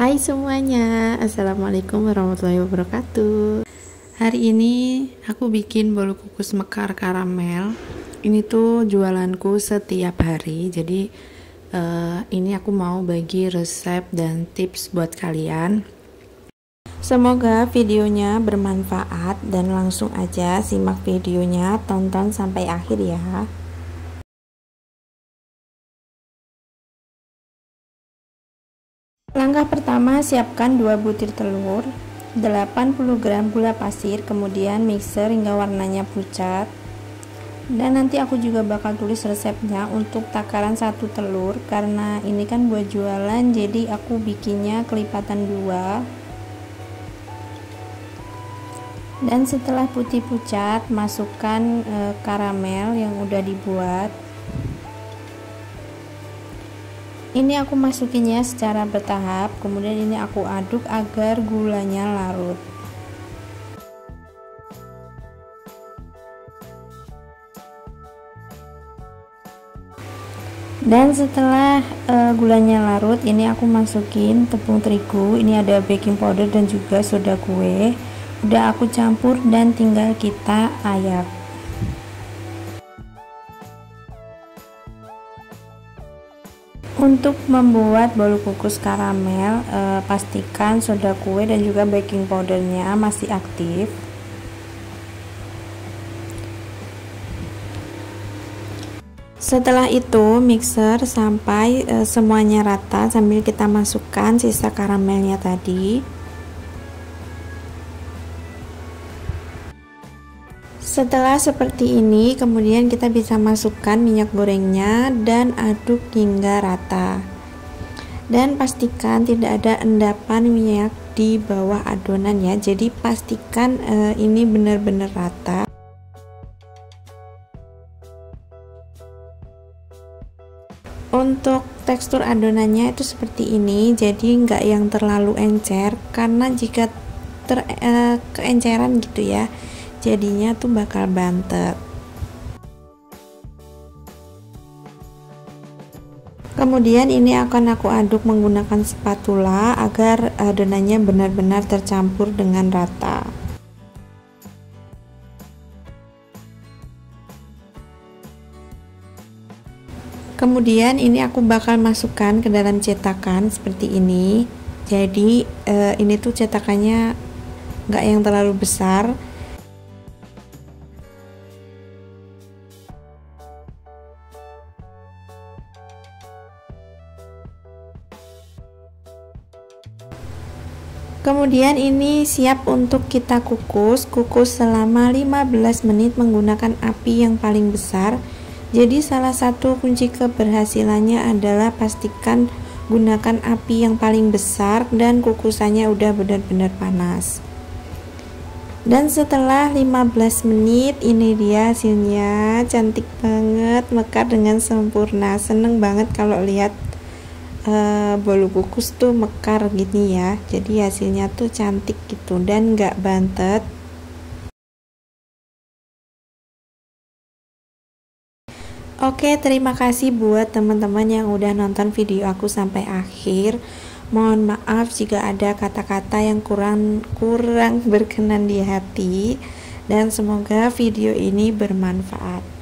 Hai semuanya, Assalamualaikum warahmatullahi wabarakatuh. Hari ini aku bikin bolu kukus mekar karamel. Ini tuh jualanku setiap hari. Jadi ini aku mau bagi resep dan tips buat kalian. Semoga videonya bermanfaat dan langsung aja simak videonya, tonton sampai akhir ya. Langkah pertama, siapkan 2 butir telur, 80 gram gula pasir, kemudian mixer hingga warnanya pucat. Dan nanti aku juga bakal tulis resepnya untuk takaran 1 telur, karena ini kan buat jualan jadi aku bikinnya kelipatan 2. Dan setelah putih pucat, masukkan karamel yang udah dibuat. Ini aku masukinnya secara bertahap, kemudian ini aku aduk agar gulanya larut. Dan setelah gulanya larut, ini aku masukin tepung terigu. Ini ada baking powder dan juga soda kue. Udah aku campur dan tinggal kita ayak. Untuk membuat bolu kukus karamel, pastikan soda kue dan juga baking powdernya masih aktif. Setelah itu mixer sampai semuanya rata sambil kita masukkan sisa karamelnya tadi. Setelah seperti ini, kemudian kita bisa masukkan minyak gorengnya dan aduk hingga rata. Dan pastikan tidak ada endapan minyak di bawah adonan ya. Jadi pastikan ini benar-benar rata. Untuk tekstur adonannya itu seperti ini, jadi nggak yang terlalu encer, karena jika keenceran gitu ya, jadinya tuh bakal bantet. Kemudian ini akan aku aduk menggunakan spatula agar adonannya benar-benar tercampur dengan rata. Kemudian ini aku bakal masukkan ke dalam cetakan seperti ini. Jadi ini tuh cetakannya nggak yang terlalu besar. Kemudian ini siap untuk kita kukus selama 15 menit menggunakan api yang paling besar. Jadi salah satu kunci keberhasilannya adalah pastikan gunakan api yang paling besar dan kukusannya udah benar-benar panas. Dan setelah 15 menit ini dia hasilnya, cantik banget, mekar dengan sempurna. Seneng banget kalau lihat bolu kukus tuh mekar gini ya, jadi hasilnya tuh cantik gitu dan nggak bantet. Oke, terima kasih buat teman-teman yang udah nonton video aku sampai akhir. Mohon maaf jika ada kata-kata yang kurang berkenan di hati, dan semoga video ini bermanfaat.